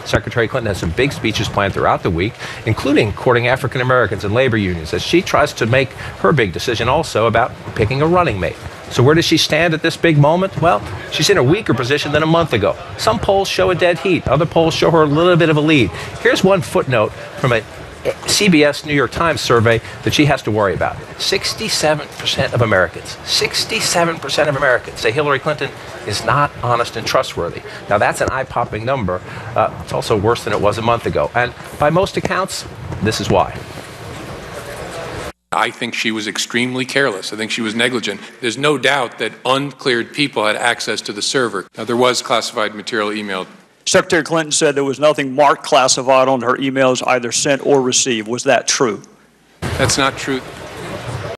Secretary Clinton has some big speeches planned throughout the week, including courting African Americans and labor unions, as she tries to make her big decision also about picking a running mate. So where does she stand at this big moment? Well, she's in a weaker position than a month ago. Some polls show a dead heat. Other polls show her a little bit of a lead. Here's one footnote from a CBS New York Times survey that she has to worry about. 67% of Americans, 67% of Americans say Hillary Clinton is not honest and trustworthy. Now, that's an eye-popping number. It's also worse than it was a month ago. And by most accounts, this is why. I think she was extremely careless. I think she was negligent. There's no doubt that uncleared people had access to the server. Now, there was classified material emailed. Secretary Clinton said there was nothing marked classified on her emails either sent or received. Was that true? That's not true.